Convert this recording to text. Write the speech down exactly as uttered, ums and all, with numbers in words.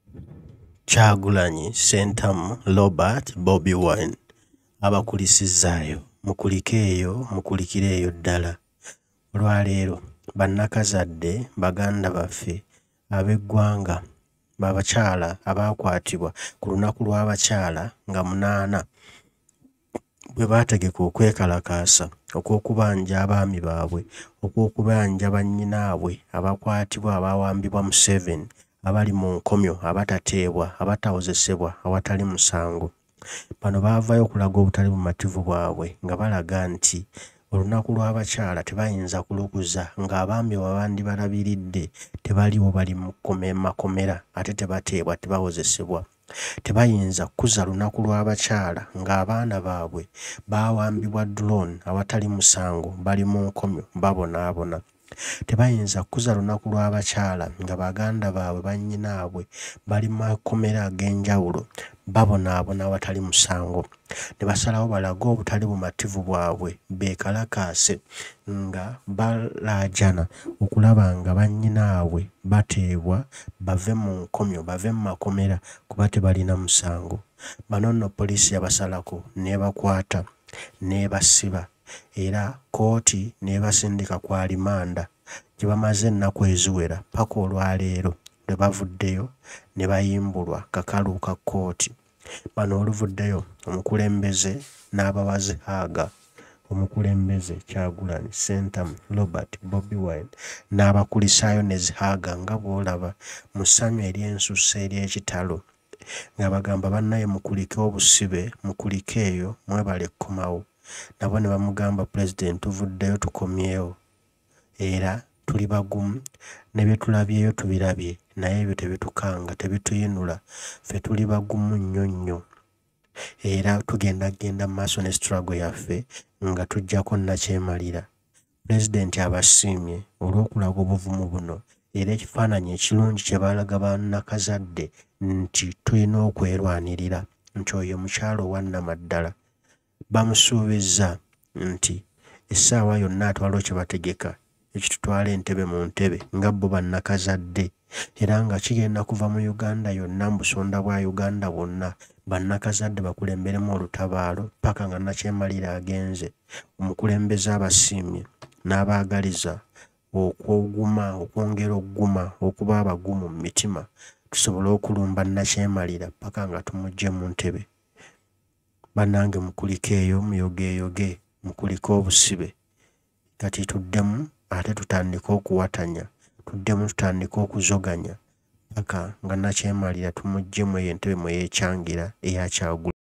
Kyagulanyi Sentamu Robert Bobi Wine Abakulisizayo Mukulikeyo Mukulikireyo ddala. Olwaleero Banakazade baganda baffe ab'eggwanga babakyala abakwatibwa ku lunaku lw'abakyala nga munaana bwe baategeka okwekalakaasa okw'okubanja abaami baabwe okw'okubanja bannyinaabwe abakwatibwa abawambibwa mu seven abali mu nkomyo abatateebwa abatawozesebwa awatali musango. Bano baavayo okulaga obutali bumativu bwabwe nga balaga nti olunaku lw'abakyala tebayinza kulukuza ng'abaami babandi balabiridde tebaliwo bali mu makomera ate tebateebwa tebawozesebwa. Tebayinza kuza lunaku lw'abakyala ng'abaana baabwe bawambibwa drone awatali musango bali mu nkomyo babonaabona. Tebayinza kuza lunaku lw'abakyala nga baganda baabwe bannyinaabwe bali makomera ag'enjawulo babonaabona awatali musango. Ne basalawo balage obutali bumativu bwabwe beekalakaase nga balaajana okulaba nga bannyinaabwe bateebwa bave mu nkomyo bave mu makomera kuba tebalina musango. Bano nno poliisi yabasalako n'ebakwata n'ebasiba era kooti n'ebasindika ku alimanda gye bamaze ennaku eziwera paka olwaleero lwe bavuddeyo ne bayimbulwa kakalu ka kooti. Bano oluvuddeyo omukulembeze n'abawazi Haga omukulembeze Kyagulanyi Sentamu Robert Bobi Wine n'Abakulisaayo ne Zihaga nga bw'olaba mu ssanyu ery'ensusse ery'ekitalo nga bagamba bannaye Mukulikeyo Busibe Mukulikeyo mwebale kkomawo. Nabo ne bamugamba Pulezidenti tuvuddeyo tukomyewo era tuli bagumu ne bye tulabyeyo tubirabye naye ebyo tebitukanga tebituyinula ffe tuli bagumu nnyo nnyo era tugenda genda mu maaso ne struggle yaffe nga tujjako nnakyemalira. Pulezidenti abasiimye olw'okulaga obuvumu buno era ekifaananyi ekirungi kye baalaga Banakazade nti tulina okwerwanirira nti oyo mukyalo owannamaddala. Bamusuubizza nti essaawa yonna atwala kye bategeka ekitutwala entebe mu ntebe nga bo Banakazade era nga kigenda kuva mu Uganda yonna mu busonda bwa Uganda bwonna Banakazade bakulemberemu olutabaalo paka nga nakyemalira agenze. Omukulembeze abasiimye n'abaagaliza okwoguma okwongera okuguma okuba abagumu mu mitima tusobole okulumba nakyemalira paka nga tumugye mu ntebe. Bannange Mukulikeyo muyogeeyoge Mukulikeyo Busibe kati tuddemu ate tutandika okuwatanya tuddemu tutandika okuzoganya paka nga nakyemalira tumuggyemu eyo entebe mwe yeekyangira eya Kyagulanyi.